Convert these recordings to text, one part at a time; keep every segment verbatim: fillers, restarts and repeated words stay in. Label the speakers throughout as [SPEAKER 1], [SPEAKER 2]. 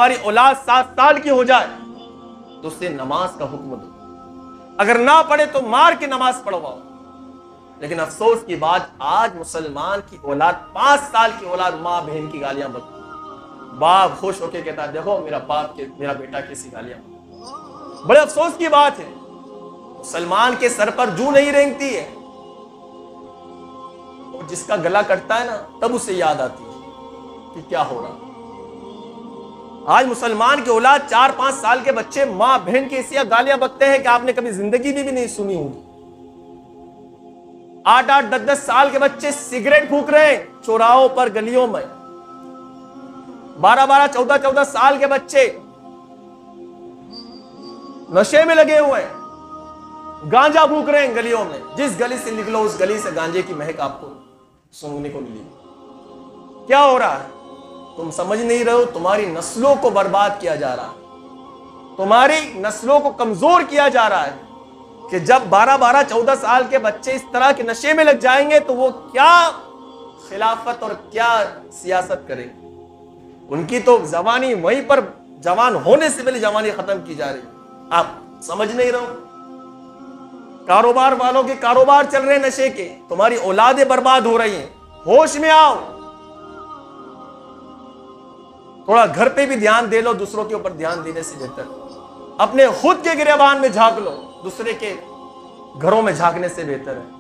[SPEAKER 1] ہماری اولاد سات سال کی ہو جائے تو اسے نماز کا حکم دو، اگر نہ پڑھے تو مار کے نماز پڑھواؤ۔ لیکن افسوس کی بات، آج مسلمان کی اولاد، پانچ سال کی اولاد ماں بہن کی گالیاں بکتی، باپ خوش ہو کے کہتا ہے دیکھو میرا باپ کے میرا بیٹا کیسی گالیاں بکتا۔ بڑے افسوس کی بات ہے، مسلمان کے سر پر جو نہیں رینگتی ہے، اور جس کا گلا کٹتا ہے نا تب اسے یاد آتی ہے کہ کیا ہو رہا۔ آج مسلمان کی اولاد، چار پانچ سال کے بچے ماں بہن کی ایسی گالیاں بکتے ہیں کہ آپ نے کبھی زندگی میں بھی نہیں سنی ہوگی۔ آٹھ آٹھ دس دس سال کے بچے سگریٹ پھونک رہے ہیں چوراہوں پر، گلیوں میں۔ بارہ بارہ چودہ چودہ سال کے بچے نشے میں لگے ہوئے ہیں، گانجا پھونک رہے ہیں گلیوں میں۔ جس گلی سے نکلو اس گلی سے گانجے کی مہک آپ کو سونگنے کو ملی۔ کیا ہو رہا ہے؟ تم سمجھ نہیں رہے ہو، تمہاری نسلوں کو برباد کیا جا رہا ہے، تمہاری نسلوں کو کمزور کیا جا رہا ہے کہ جب بارہ بارہ چودہ سال کے بچے اس طرح کے نشے میں لگ جائیں گے تو وہ کیا خلافت اور کیا سیاست کریں گے۔ ان کی تو جوانی وہیں پر، جوان ہونے سے پہلے جوانی ختم کی جا رہی ہے، آپ سمجھ نہیں رہے ہو۔ کاروبار والوں کے کاروبار چل رہے ہیں نشے کے، تمہاری اولادیں برباد ہو رہی ہیں۔ ہوش میں آؤ، تھوڑا گھر پہ بھی دھیان دے لو، دوسروں کے اوپر دھیان دینے سے بہتر اپنے خود کے گریبان میں جھانک لو، دوسرے کے گھروں میں جھانکنے سے بہتر ہے۔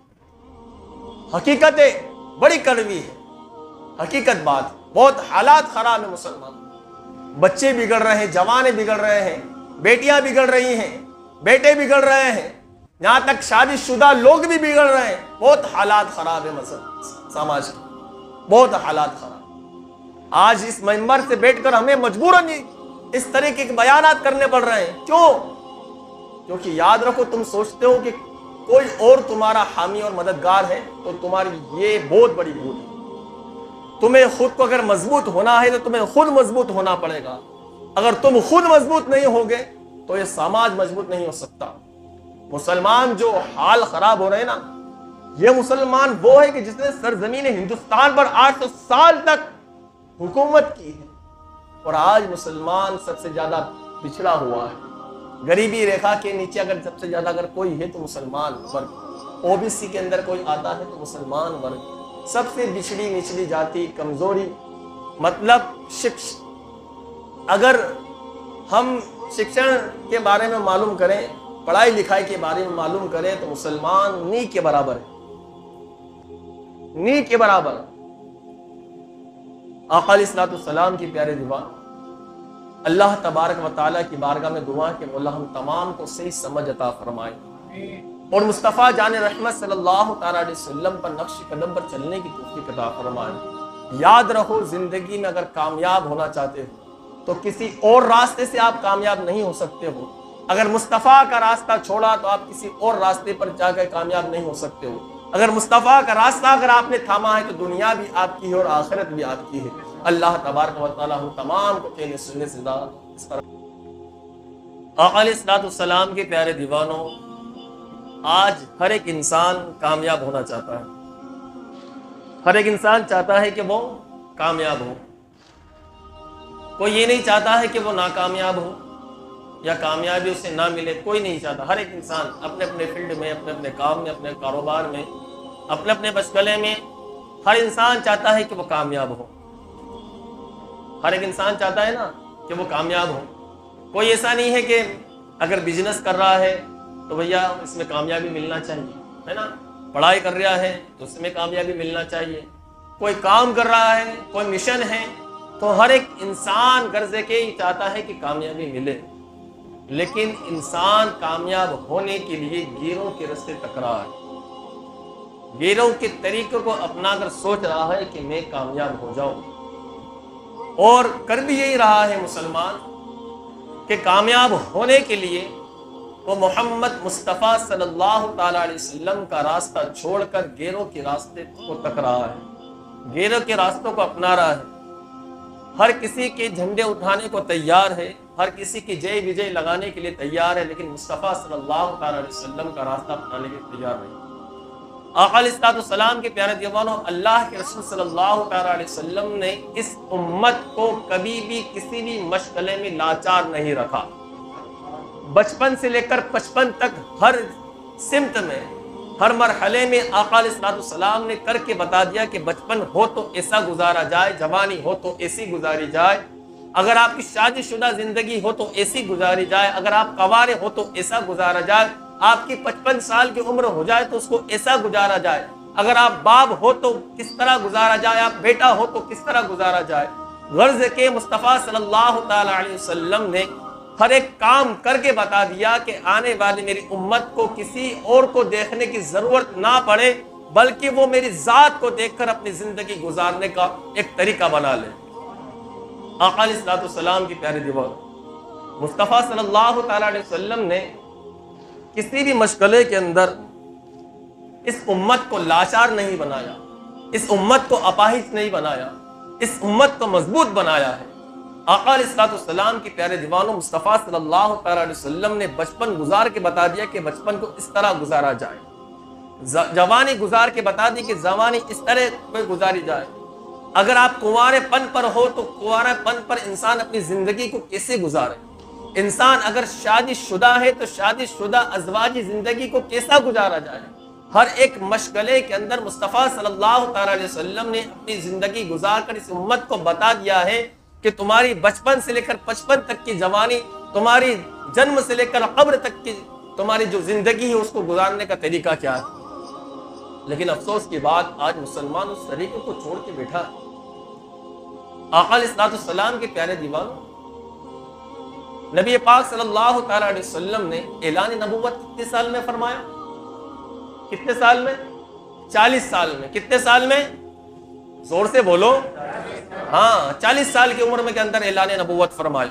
[SPEAKER 1] حقیقت ہے بڑی کڑوی ہے، حقیقت بات، بہت حالات خراب ہے۔ مسلمان بچے بگڑ رہے ہیں، جوانے بگڑ رہے ہیں، بیٹیاں بگڑ رہی ہیں، بیٹے بگڑ رہے ہیں، یہاں تک شادی شدہ لوگ بھی بگڑ رہے ہیں۔ بہت حالات خراب ہے سماج کے، بہت حالات خراب۔ آج اس منبر سے بیٹھ کر ہمیں مجبوراً اس طرح کے بیانات کرنے پڑ رہے ہیں۔ کیوں؟ کیونکہ یاد رکھو، تم سوچتے ہو کہ کوئی اور تمہارا حامی اور مددگار ہے تو تمہاری یہ بہت بڑی بھول ہے۔ تمہیں خود کو اگر مضبوط ہونا ہے تو تمہیں خود مضبوط ہونا پڑے گا۔ اگر تم خود مضبوط نہیں ہوگے تو یہ سماج مضبوط نہیں ہو سکتا۔ مسلمان جو حال خراب ہو رہے ہیں نا، یہ مسلمان وہ ہے کہ جس نے سرزمین ہندوستان پر آٹھ سو سال تک حکومت کی ہے، اور آج مسلمان سب سے زیادہ پچھڑا ہوا ہے۔ غریبی ریکھا کے نیچے اگر سب سے زیادہ اگر کوئی ہے تو مسلمان ورگ، او بی سی کے اندر کوئی آتا ہے تو مسلمان ورگ، سب سے بچھڑی نچلی جاتی، کمزوری۔ مطلب شکش اگر ہم شکشن کے بارے میں معلوم کریں، پڑھائی لکھائی کے بارے میں معلوم کریں تو مسلمان نی کے برابر ہے، نی کے برابر۔ آقا علیہ الصلوۃ والسلام کی پیارے دیوان، اللہ تبارک و تعالیٰ کی بارگاہ میں دعا کہ مولا ہم تمام کو صحیح سمجھ عطا فرمائے، اور مصطفیٰ جان رحمت صلی اللہ تعالیٰ علیہ وسلم پر نقش قدم پر چلنے کی توفیق عطا فرمائے۔ یاد رہو، زندگی میں اگر کامیاب ہونا چاہتے ہو تو کسی اور راستے سے آپ کامیاب نہیں ہو سکتے ہو۔ اگر مصطفیٰ کا راستہ چھوڑا تو آپ کسی اور راستے پر جا کر کامیاب نہیں ہو سکتے ہو۔ اگر مصطفیٰ کا راستہ اگر آپ نے تھاما ہے تو دنیا بھی آپ کی ہے اور آخرت بھی آپ کی ہے۔ اللہ تبارک و تعالیٰ ہم تمام کو کہنے سننے سے اس پر۔ آقا علیہ الصلوۃ والسلام کے پیارے دیوانوں، آج ہر ایک انسان کامیاب ہونا چاہتا ہے، ہر ایک انسان چاہتا ہے کہ وہ کامیاب ہو۔ کوئی یہ نہیں چاہتا ہے کہ وہ ناکامیاب ہو یا کامیابی اسے نہ ملے، کوئی نہیں چاہتا۔ ہر ایک انسان اپنے اپنے فیلڈ میں، اپنے اپنے کام میں، اپنے کاروبار میں، اپنے اپنے مشغلے میں، ہر انسان چاہتا ہے کہ وہ کامیاب ہو۔ ہر ایک انسان چاہتا ہے نا کہ وہ کامیاب ہو۔ کوئی ایسا نہیں ہے کہ اگر بزنس کر رہا ہے تو بھیا اس میں کامیابی ملنا چاہیے، ہے نا، پڑھائی کر رہا ہے تو اس میں کامیابی ملنا چاہیے، کوئی کام کر رہا ہے، کوئی مشن ہے، تو ہر ایک انسان غرضے کے ہی چاہتا ہے کہ کامیابی ملے۔ لیکن انسان کامیاب ہونے کے لیے گیروں کے رستے ٹکرا ہے، گیروں کے طریقوں کو اپنا کر سوچ رہا ہے کہ میں کامیاب ہو جاؤں، اور کر بھی یہی رہا ہے مسلمان کہ کامیاب ہونے کے لیے وہ محمد مصطفیٰ صلی اللہ تعالیٰ علیہ وسلم کا راستہ چھوڑ کر گیروں کے راستے کو تک رہا ہے، گیروں کے راستوں کو اپنا رہا ہے۔ ہر کسی کے جھنڈے اٹھانے کو تیار ہے، ہر کسی کی جے وجے لگانے کے لیے تیار ہے، لیکن مصطفیٰ صلی اللہ تعالیٰ علیہ وسلم کا راستہ اپنانے کے لیے تیار نہیں۔ آقا علیہ الصلوۃ والسلام کے پیارے دیوانوں، اللہ کے رسول صلی اللہ تعالیٰ علیہ وسلم نے اس امت کو کبھی بھی کسی بھی مشغلے میں لاچار نہیں رکھا. بچپن سے لے کر پچپن تک ہر سمت میں، ہر مرحلے میں آقا علیہ الصلوۃ والسلام نے کر کے بتا دیا کہ بچپن ہو تو ایسا گزارا جائے، جوانی ہو تو ایسی گزاری جائے، اگر آپ کی شادی شدہ زندگی ہو تو ایسی گزاری جائے، اگر آپ کنوارے ہو تو ایسا گزارا جائے، آپ کی پچپن سال کی عمر ہو جائے تو اس کو ایسا گزارا جائے، اگر آپ باپ ہو تو کس طرح گزارا جائے، آپ بیٹا ہو تو کس طرح گزارا جائے. غرض کے مصطفیٰ صلی اللہ تعالی علیہ وسلم نے ہر ایک کام کر کے بتا دیا کہ آنے والی میری امت کو کسی اور کو دیکھنے کی ضرورت نہ پڑے، بلکہ وہ میری ذات کو دیکھ کر اپنی زندگی گزارنے کا ایک طریقہ بنا لے. آقا علیہ الصلوۃ والسلام کی پیاری دیوار مصطفیٰ صلی اللہ تعالی علیہ وسلم نے کسی بھی مشغلے کے اندر اس امت کو لاچار نہیں بنایا، اس امت کو اپاہج نہیں بنایا، اس امت کو مضبوط بنایا ہے. آقا علیہ الصلوۃ والسلام کی پیارے دیوانوں، مصطفیٰ صلی اللہ تعالی علیہ وسلم نے بچپن گزار کے بتا دیا کہ بچپن کو اس طرح گزارا جائے، جوانی گزار کے بتا دی کہ جوانی اس طرح پہ گزاری جائے. اگر آپ کنوارے پن پر ہو تو کنوارے پن پر انسان اپنی زندگی کو کیسے گزارے، انسان اگر شادی شدہ ہے تو شادی شدہ ازواجی زندگی کو کیسا گزارا جائے. ہر ایک مشغلے کے اندر مصطفیٰ صلی اللہ تعالی علیہ وسلم نے اپنی زندگی گزار کر اس امت کو بتا دیا ہے کہ تمہاری بچپن سے لے کر پچپن تک کی جوانی، تمہاری جنم سے لے کر قبر تک کی تمہاری جو زندگی ہے اس کو گزارنے کا طریقہ کیا ہے. لیکن افسوس کی بات، آج مسلمان اس طریقے کو چھوڑ کے بیٹھا ہے. آقا علیہ الصلوۃ والسلام کے پیارے دیوانوں، نبی پاک صلی اللہ تعالی علیہ وسلم نے اعلان نبوت کتنے سال میں فرمایا؟ کتنے سال میں؟ چالیس سال میں. کتنے سال میں؟ زور سے بولو. ہاں، چالیس سال کی عمر میں کے اندر اعلان نبوت فرمایا.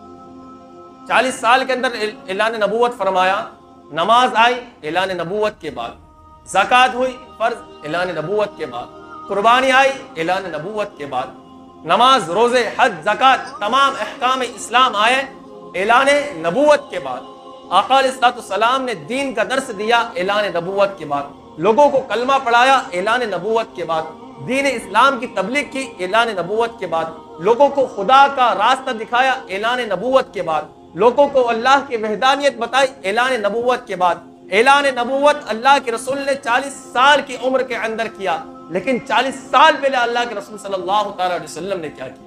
[SPEAKER 1] چالیس سال کے اندر اعلان نبوت فرمایا. نماز آئی اعلان نبوت کے بعد، زکوٰۃ ہوئی فرض اعلان نبوت کے بعد، قربانی آئی اعلان نبوت کے بعد، نماز، روزے، حج، زکوٰۃ، تمام احکام اسلام آئے اعلان نبوت کے بعد. آقا علیہ الصلوۃ والسلام نے دین کا درس دیا اعلان نبوت کے بعد، لوگوں کو کلمہ پڑھایا اعلان نبوت کے بعد، دین اسلام کی تبلیغ کی اعلان نبوت کے بعد، لوگوں کو خدا کا راستہ دکھایا اعلان نبوت کے بعد، لوگوں کو اللہ کی وحدانیت بتائی اعلان نبوت کے بعد. اعلان نبوت اللہ کے رسول نے چالیس سال کی عمر کے اندر کیا. لیکن چالیس سال پہلے اللہ کے رسول صلی اللہ تعالی علیہ وسلم نے کیا کیا؟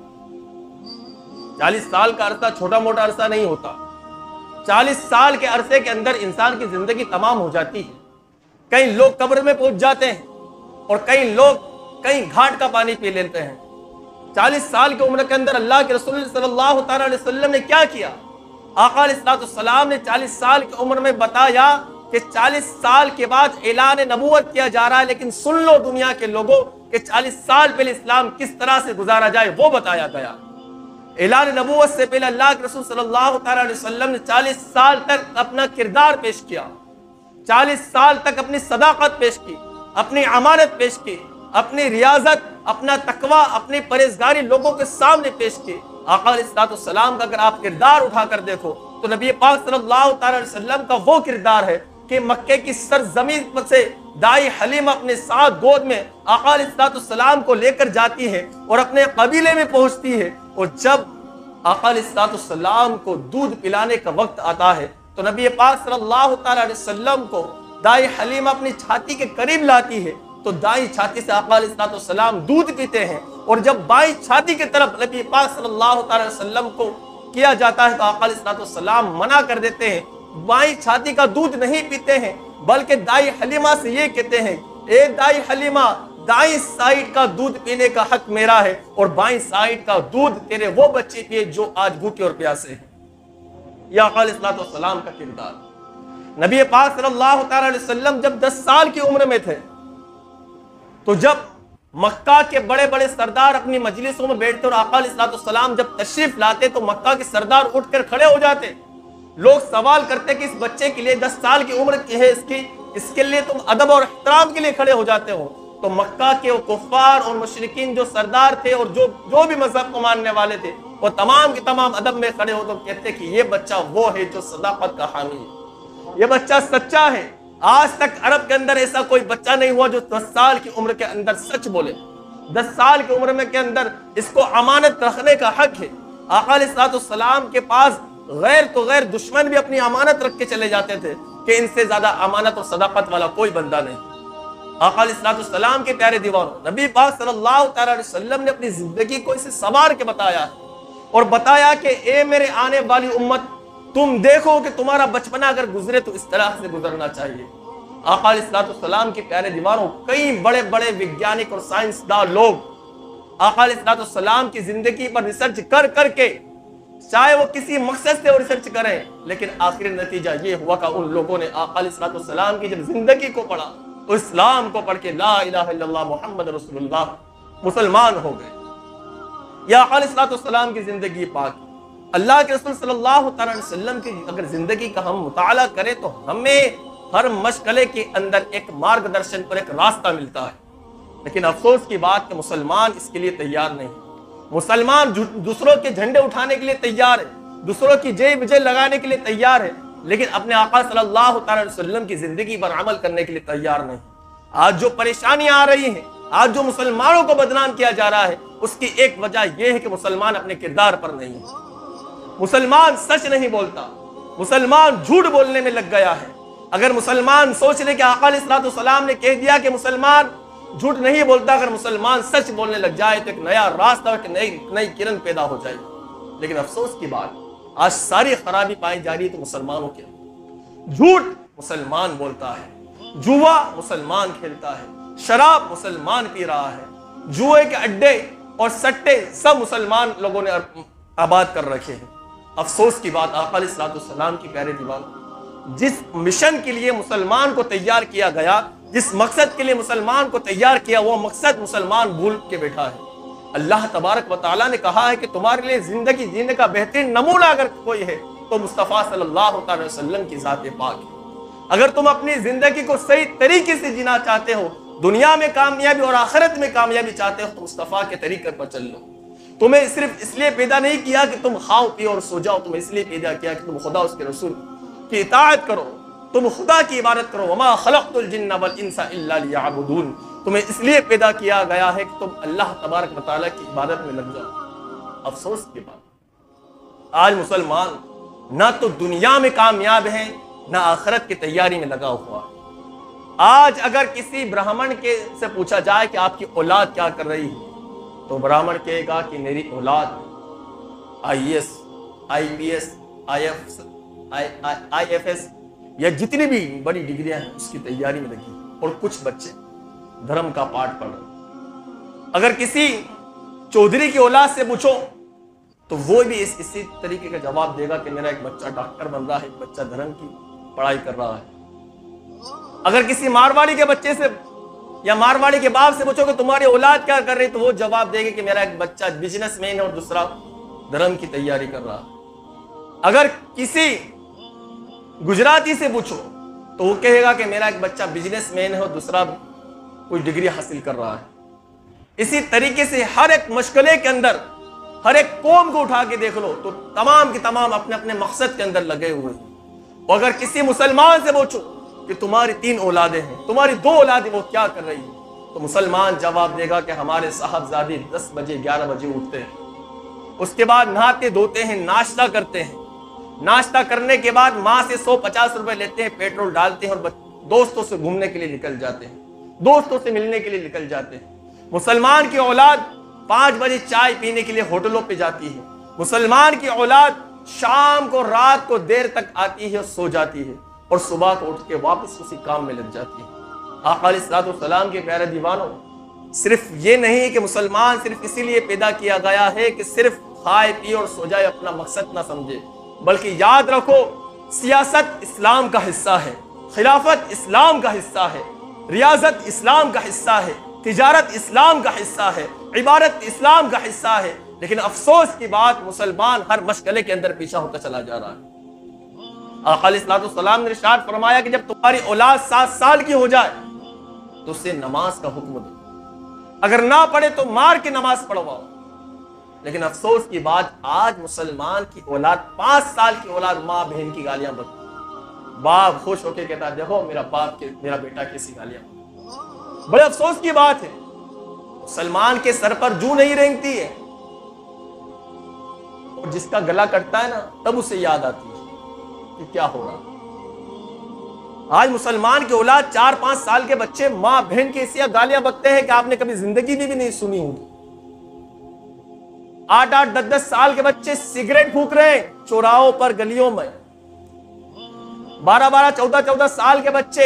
[SPEAKER 1] چالیس سال کا عرصہ چھوٹا موٹا عرصہ نہیں ہوتا. چالیس سال کے عرصے کے اندر انسان کی زندگی تمام ہو جاتی ہے. کئی لوگ قبر میں پہنچ جاتے ہیں اور کئی لوگ کئی گھاٹ کا پانی پی لیتے ہیں. چالیس سال کی عمر کے اندر اللہ کے رسول صلی اللہ تعالی علیہ وسلم نے کیا کیا؟ آقا علیہ الصلوۃ والسلام نے چالیس سال کی عمر میں بتایا کہ چالیس سال کے بعد اعلان نبوت کیا جا رہا ہے، لیکن سن لو دنیا کے لوگوں کہ چالیس سال پہلے اسلام کس طرح سے گزارا جائے وہ بتایا گیا. اعلان نبوت سے پہلے اللہ کے رسول صلی اللہ تعالی علیہ وسلم نے چالیس سال تک اپنا کردار پیش کیا، چالیس سال تک اپنی صداقت پیش کی، اپنی امانت پیش کی، اپنی ریاضت، اپنا تقوی، اپنی پرہیزگاری لوگوں کے سامنے پیش کی. آقا علیہ الصلوۃ والسلام کا اگر آپ کردار اٹھا کر دیکھو تو نبی پاک صلی اللہ تعالی علیہ وسلم کا وہ کردار ہے کہ مکے کی سرزمین سے دائی حلیمہ اپنے ساتھ گود میں آقا علیہ الصلوۃ والسلام کو لے کر جاتی ہے اور اپنے قبیلے میں پہنچتی ہے. اور جب آقا علیہ الصلوۃ والسلام کو دودھ پلانے کا وقت آتا ہے تو نبی پاک صلی اللہ تعالی علیہ وسلم کو دائی حلیمہ اپنی چھاتی کے قریب لاتی ہے تو دائیں چھاتی سے آقا علیہ الصلوۃ والسلام دودھ پیتے ہیں. اور جب بائیں چھاتی کی طرف نبی پاک صلی اللہ تعالی علیہ وسلم کو کیا جاتا ہے تو آقا علیہ الصلوۃ والسلام منع کر دیتے ہیں، بائیں چھاتی کا دودھ نہیں پیتے ہیں، بلکہ دائی حلیمہ سے یہ کہتے ہیں، اے دائی حلیمہ، دائیں سائیڈ کا دودھ پینے کا حق میرا ہے اور بائیں سائیڈ کا دودھ تیرے وہ بچے پیے جو آج بھوکے اور پیاسے ہیں. یہ آقا علیہ الصلوۃ والسلام کا کردار. نبی پاک صلی اللہ تعالی علیہ وسلم جب دس سال کی عمر میں تھے تو جب مکہ کے بڑے بڑے سردار اپنی مجلسوں میں بیٹھتے اور آقا علیہ الصلوۃ والسلام جب تشریف لاتے تو مکہ کے سردار اٹھ کر کھڑے ہو جاتے. لوگ سوال کرتے کہ اس بچے کے لیے دس سال کی عمر کی ہے اس کی، اس کے لیے تم ادب اور احترام کے لیے کھڑے ہو جاتے ہو. تو مکہ کے وہ کفار اور مشرکین جو سردار تھے اور جو جو بھی مذہب کو ماننے والے تھے وہ تمام کے تمام ادب میں کھڑے ہو تو کہتے کہ یہ بچہ وہ ہے جو صداقت کا حامی ہے، یہ بچہ سچا ہے. آج تک عرب کے اندر ایسا کوئی بچہ نہیں ہوا جو دس سال کی عمر کے اندر سچ بولے. دس سال کی عمر میں کے اندر اس کو امانت رکھنے کا حق ہے. آقا علیہ الصلوۃ والسلام کے پاس غیر تو غیر دشمن بھی اپنی امانت رکھ کے چلے جاتے تھے کہ ان سے زیادہ امانت اور صداقت والا کوئی بندہ نہیں. آقا علیہ الصلوۃ والسلام کے پیارے دیوانوں، نبی پاک صلی اللہ تعالی علیہ وسلم نے اپنی زندگی کو اسے سنوار کے بتایا اور بتایا کہ اے میرے آنے والی امت، تم دیکھو کہ تمہارا بچپنا اگر گزرے تو اس طرح سے گزرنا چاہیے. آقا علیہ الصلوۃ والسلام کے پیارے دیوانوں، کئی بڑے بڑے وگیانک اور سائنسدان لوگ آقا علیہ الصلوۃ والسلام کی زندگی پر ریسرچ کر کر کے، چاہے وہ کسی مقصد سے وہ ریسرچ کریں، لیکن آخری نتیجہ یہ ہوا کہ ان لوگوں نے آقا علیہ الصلوۃ والسلام کی جب زندگی کو پڑھا تو اسلام کو پڑھ کے لا الہ الا اللہ محمد رسول اللہ مسلمان ہو گئے. یا آقا علیہ الصلوۃ والسلام کی زندگی پاک، اللہ کے رسول صلی اللہ تعالی علیہ وسلم کی اگر زندگی کا ہم مطالعہ کریں تو ہمیں ہر مشغلے کے اندر ایک مارگ درشن پر ایک راستہ ملتا ہے. لیکن افسوس کی بات کہ مسلمان اس کے لیے تیار نہیں. مسلمان دوسروں کے جھنڈے اٹھانے کے لیے تیار ہے، دوسروں کی جے بجے لگانے کے لیے تیار ہے، لیکن اپنے آقا صلی اللہ تعالی علیہ وسلم کی زندگی پر عمل کرنے کے لیے تیار نہیں. آج جو پریشانیاں آ رہی ہیں، آج جو مسلمانوں کو بدنام کیا جا رہا ہے، اس کی ایک وجہ یہ ہے کہ مسلمان اپنے کردار پر نہیں ہے. مسلمان سچ نہیں بولتا، مسلمان جھوٹ بولنے میں لگ گیا ہے. اگر مسلمان سوچ لے کہ آقا علیہ الصلوۃ والسلام نے کہہ دیا کہ مسلمان جھوٹ نہیں بولتا، اگر مسلمان سچ بولنے لگ جائے تو ایک نیا راستہ، ایک نئی نئی کرن پیدا ہو جائے. لیکن افسوس کی بات، آج ساری خرابی پائی جا رہی ہے تو مسلمانوں کے. جھوٹ مسلمان بولتا ہے، جوا مسلمان کھیلتا ہے، شراب مسلمان پی رہا ہے، جوئے کے اڈے اور سٹے سب مسلمان لوگوں نے آباد کر رکھے ہیں. افسوس کی بات، آقا علیہ الصلوۃ والسلام کی پیارے دیوان، جس مشن کے لیے مسلمان کو تیار کیا گیا، جس مقصد کے لیے مسلمان کو تیار کیا، وہ مقصد مسلمان بھول کے بیٹھا ہے. اللہ تبارک و تعالیٰ نے کہا ہے کہ تمہارے لیے زندگی جینے کا بہترین نمونہ اگر کوئی ہے تو مصطفیٰ صلی اللہ علیہ وسلم کی ذات پاک ہے. اگر تم اپنی زندگی کو صحیح طریقے سے جینا چاہتے ہو، دنیا میں کامیابی اور آخرت میں کامیابی چاہتے ہو، تو مصطفیٰ کے طریقے پر چل لو. تمہیں صرف اس لیے پیدا نہیں کیا کہ تم کھاؤ پیو اور سو جاؤ، تمہیں اس لیے پیدا کیا کہ تم خدا اس کے رسول کی اطاعت کرو، تم خدا کی عبادت کرو. وما خلقت الجن والانس الا لیعبدون. تمہیں اس لیے پیدا کیا گیا ہے کہ تم اللہ تبارک و تعالیٰ کی عبادت میں لگ جاؤ. افسوس کی بات، آج مسلمان نہ تو دنیا میں کامیاب ہے، نہ آخرت کی تیاری میں لگا ہوا. آج اگر کسی برہمن کے سے پوچھا جائے کہ آپ کی اولاد کیا کر رہی ہے، تو برہمن کہے گا کہ میری اولاد I S I P S I F S یا جتنی بھی بڑی ڈگریاں ہیں اس کی تیاری میں لگی، اور کچھ بچے دھرم کا پاٹ پڑھ رہے. اگر کسی چودھری کی اولاد سے پوچھو تو وہ بھی اس اسی طریقے کا جواب دے گا کہ میرا ایک بچہ ڈاکٹر بن رہا ہے، ایک بچہ دھرم کی پڑھائی کر رہا ہے. اگر کسی مارواڑی کے بچے سے یا مارواڑی کے باپ سے پوچھو کہ تمہاری اولاد کیا کر رہی، تو وہ جواب دے گا کہ میرا ایک بچہ بزنس مین ہے اور دوسرا دھرم کی تیاری کر رہا ہے. اگر کسی گجراتی سے پوچھو تو وہ کہے گا کہ میرا ایک بچہ بزنس مین ہے اور دوسرا کوئی ڈگری حاصل کر رہا ہے. اسی طریقے سے ہر ایک مشغلے کے اندر ہر ایک قوم کو اٹھا کے دیکھ لو تو تمام کی تمام اپنے اپنے مقصد کے اندر لگے ہوئے ہیں. اور اگر کسی مسلمان سے پوچھو کہ تمہاری تین اولادیں ہیں، تمہاری دو اولادیں وہ کیا کر رہی ہیں، تو مسلمان جواب دے گا کہ ہمارے صاحبزادے دس بجے گیارہ بجے اٹھتے ہیں، اس کے بعد نہاتے دھوتے ہیں، ناشتہ کرتے ہیں، ناشتہ کرنے کے بعد ماں سے سو پچاس روپے لیتے ہیں، پیٹرول ڈالتے ہیں اور دوستوں سے گھومنے کے لیے نکل جاتے ہیں، دوستوں سے ملنے کے لیے نکل جاتے ہیں. مسلمان کی اولاد پانچ بجے چائے پینے کے لیے ہوٹلوں پہ جاتی ہے. مسلمان کی اولاد شام کو رات کو دیر تک آتی ہے اور سو جاتی ہے، اور صبح کو اٹھ کے واپس اسی کام میں لگ جاتی ہے. آقا علیہ الصلوۃ والسلام کے پیارے دیوانوں، صرف یہ نہیں کہ مسلمان صرف اسی لیے پیدا کیا گیا ہے کہ صرف کھائے پیے اور سو جائے اپنا مقصد نہ سمجھے، بلکہ یاد رکھو سیاست اسلام کا حصہ ہے، خلافت اسلام کا حصہ ہے، ریاضت اسلام کا حصہ ہے، تجارت اسلام کا حصہ ہے، عبادت اسلام کا حصہ ہے. لیکن افسوس کی بات، مسلمان ہر مشغلے کے اندر پیچھے ہوتا چلا جا رہا ہے. آقا علیہ الصلوۃ والسلام نے ارشاد فرمایا کہ جب تمہاری اولاد سات سال کی ہو جائے تو اسے نماز کا حکم دو، اگر نہ پڑھے تو مار کے نماز پڑھواؤ. لیکن افسوس کی بات، آج مسلمان کی اولاد پانچ سال کی اولاد ماں بہن کی گالیاں بک باپ خوش ہو کے کہتا ہے دیکھو میرا باپ کے میرا بیٹا کیسی گالیاں. بڑے افسوس کی بات ہے مسلمان کے سر پر جو نہیں رینگتی ہے اور جس کا گلا کٹتا ہے نا تب اسے یاد آتی ہے کہ کیا ہوگا. آج مسلمان کی اولاد چار پانچ سال کے بچے ماں بہن کی ایسی گالیاں بکتے ہیں کہ آپ نے کبھی زندگی میں بھی نہیں سنی ہوگی. آٹھ آٹھ دس دس سال کے بچے سگریٹ پھونک رہے ہیں چوراہوں پر گلیوں میں. بارہ بارہ چودہ چودہ سال کے بچے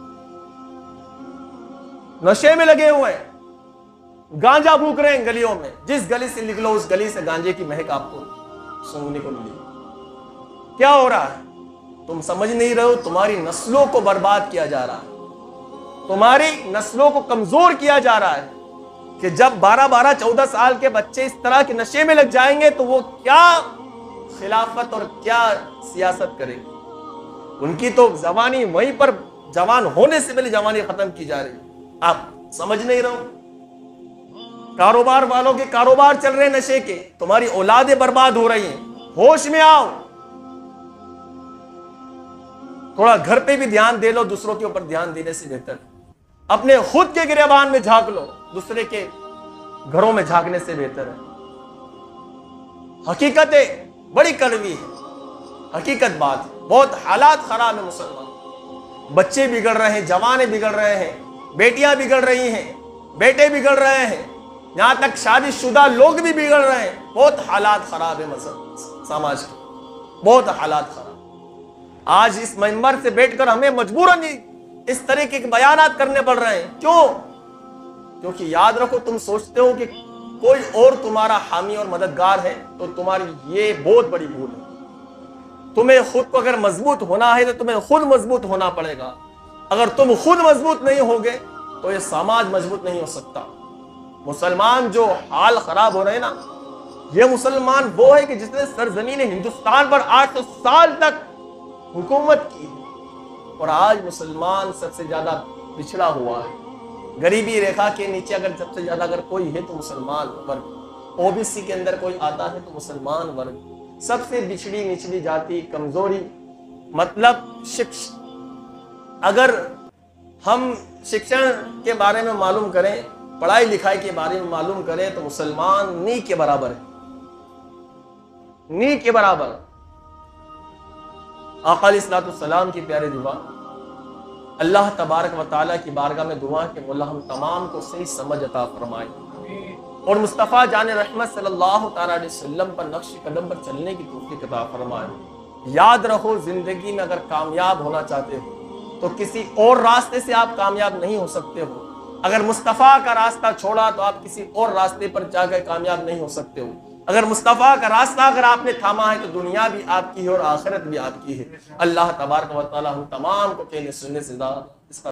[SPEAKER 1] نشے میں لگے ہوئے ہیں گانجا پھونک رہے ہیں گلیوں میں. جس گلی سے نکلو اس گلی سے گانجے کی مہک آپ کو سننے کو ملی. کیا ہو رہا ہے تم سمجھ نہیں رہے ہو. تمہاری نسلوں کو برباد کیا جا رہا ہے, تمہاری نسلوں کو کمزور کیا جا رہا ہے کہ جب بارہ بارہ چودہ سال کے بچے اس طرح کے نشے میں لگ جائیں گے تو وہ کیا خلافت اور کیا سیاست کریں گے. ان کی تو جوانی وہیں پر جوان ہونے سے پہلے جوانی ختم کی جا رہی ہے. آپ سمجھ نہیں رہے ہو. کاروبار والوں کے کاروبار چل رہے ہیں نشے کے, تمہاری اولادیں برباد ہو رہی ہیں. ہوش میں آؤ, تھوڑا گھر پہ بھی دھیان دے لو, دوسروں کے اوپر دھیان دینے سے بہتر اپنے خود کے گریبان میں جھانک لو, دوسرے کے گھروں میں جھانکنے سے بہتر ہے. حقیقت ہے بڑی کڑوی ہے, حقیقت بات ہے. بہت حالات خراب ہے مسلمان. بچے بگڑ رہے ہیں, جوانے بگڑ رہے ہیں, بیٹیاں بگڑ رہی ہیں, بیٹے بگڑ رہے ہیں, یہاں تک شادی شدہ لوگ بھی بگڑ رہے ہیں. بہت حالات خراب ہے سماج کے, بہت حالات خراب. آج اس منبر سے بیٹھ کر ہمیں مجبوراً اس طرح کے بیانات کرنے پڑ رہے ہیں. کیوں؟ کیونکہ یاد رکھو تم سوچتے ہو کہ کوئی اور تمہارا حامی اور مددگار ہے تو تمہاری یہ بہت بڑی بھول ہے. تمہیں خود کو اگر مضبوط ہونا ہے تو تمہیں خود مضبوط ہونا پڑے گا. اگر تم خود مضبوط نہیں ہوگے تو یہ سماج مضبوط نہیں ہو سکتا. مسلمان جو حال خراب ہو رہے ہیں نا, یہ مسلمان وہ ہے کہ جس نے سرزمین ہندوستان پر آٹھ سو سال تک حکومت کی اور آج مسلمان سب سے زیادہ پچھڑا ہوا ہے. غریبی ریکھا کے نیچے اگر سب سے زیادہ اگر کوئی ہے تو مسلمان ورگ, او بی سی کے اندر کوئی آتا ہے تو مسلمان ورگ. سب سے بچھڑی نچلی جاتی, کمزوری. مطلب شکش اگر ہم شکشن کے بارے میں معلوم کریں, پڑھائی لکھائی کے بارے میں معلوم کریں تو مسلمان نی کے برابر ہے, نی کے برابر. آقا علیہ الصلوۃ والسلام کی پیاری دعا, اللہ تبارک و تعالیٰ کی بارگاہ میں دعا کہ مولا ہم تمام کو صحیح سمجھ عطا فرمائے اور مصطفیٰ جان رحمت صلی اللہ تعالیٰ علیہ وسلم پر نقش قدم پر چلنے کی توفیق عطا فرمائے. یاد رہو زندگی میں اگر کامیاب ہونا چاہتے ہو تو کسی اور راستے سے آپ کامیاب نہیں ہو سکتے ہو. اگر مصطفیٰ کا راستہ چھوڑا تو آپ کسی اور راستے پر جا کر کامیاب نہیں ہو سکتے ہو. اگر مصطفیٰ کا راستہ اگر آپ نے تھاما ہے تو دنیا بھی آپ کی ہے اور آخرت بھی آپ کی ہے. اللہ تبارک و تعالی ہم تمام کو کہنے سننے سے